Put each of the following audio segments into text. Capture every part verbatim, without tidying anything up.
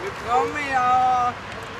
Vi kommer ja.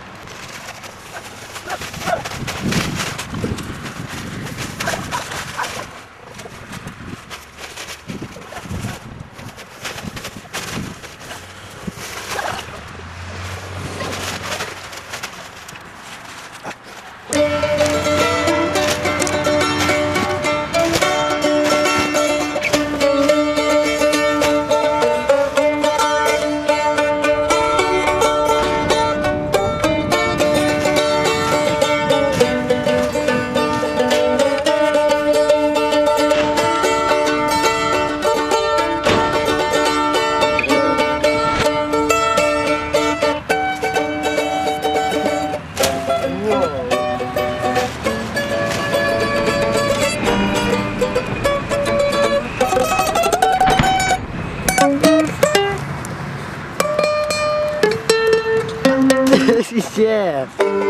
Yeah.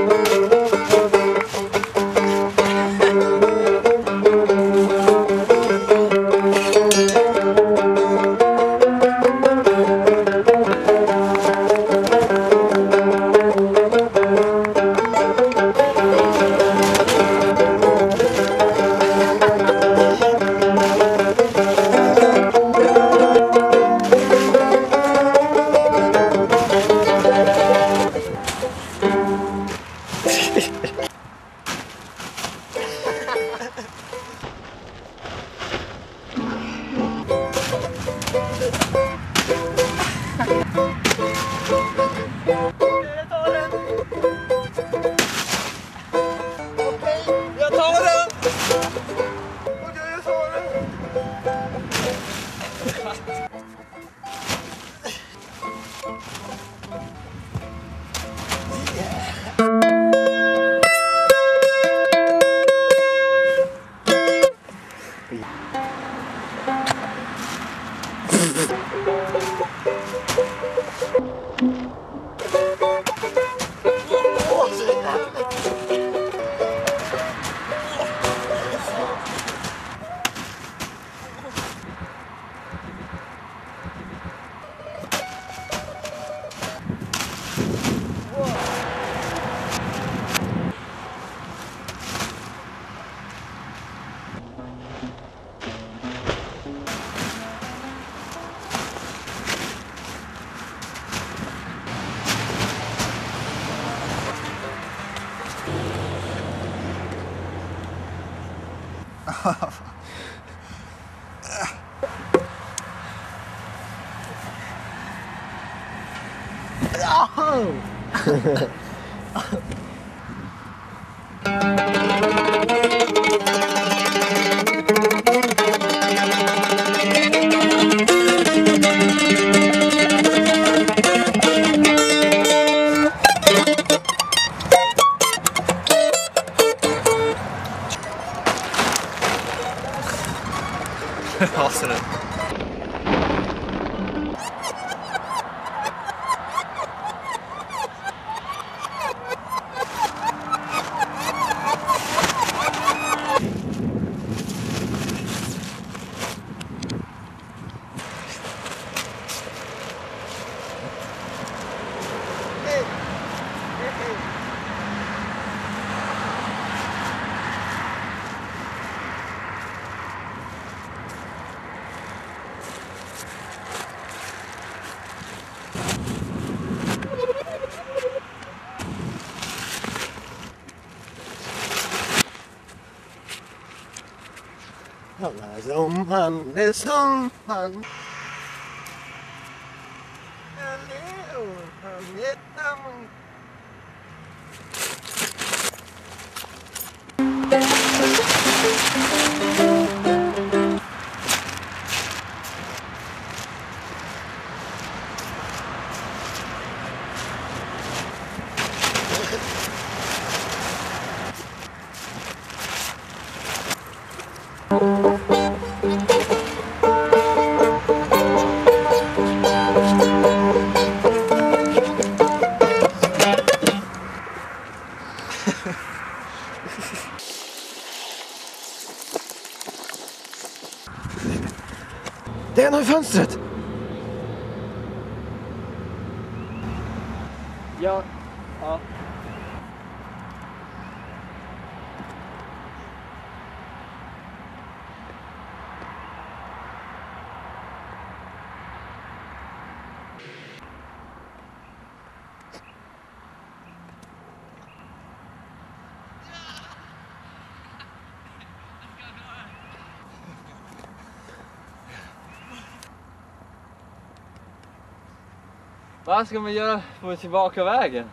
Oh! Awesome. Alla som han är som han. Ja. Ja. Vad ska man göra på tillbaka vägen?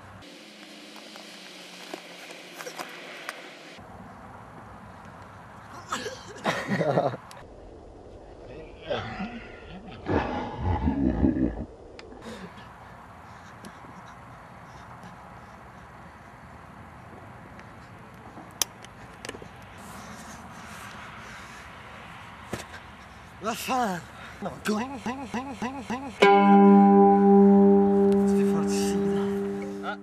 Vad fan? No, going, going, going, going, going. Vi får åt sidan. Ja.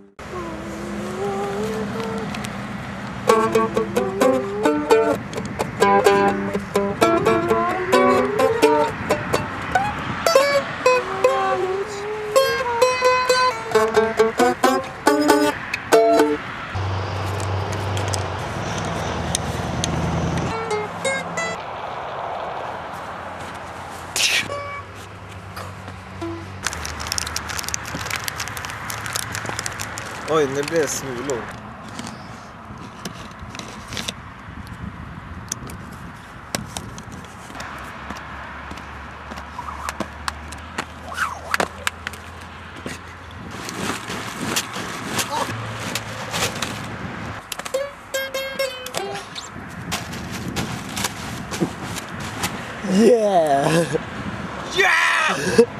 Oj, nu blir det smulor. Yeah! Yeah!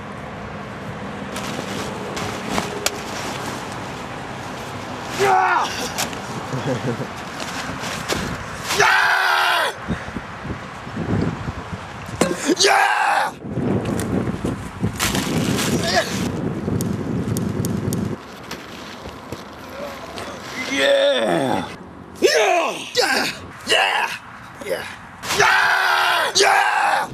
Yeah! Yeah! Yeah! Yeah! Yeah! Yeah! Yeah! Yeah! Yeah! Yeah!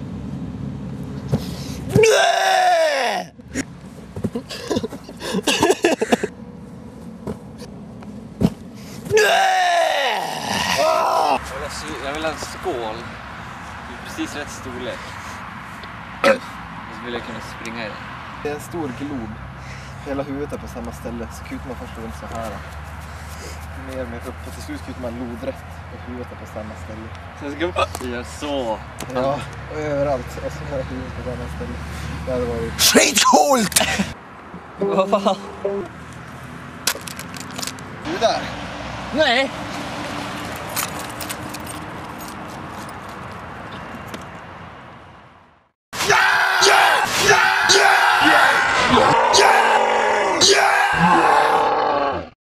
Jag vill ha en skål i precis rätt storlek. Och så vill jag kunna springa i den. Det är en stor glob. Hela huvudet är på samma ställe. Så kutar man först runt så här. Mer med upp. Och till slut kutar man lodrätt. Och huvudet är på samma ställe. Sen ska man göra så. Ja, och överallt. Och så här huvudet på samma ställe. Det hade varit skitcoolt! Vad fan? Du där? Nej!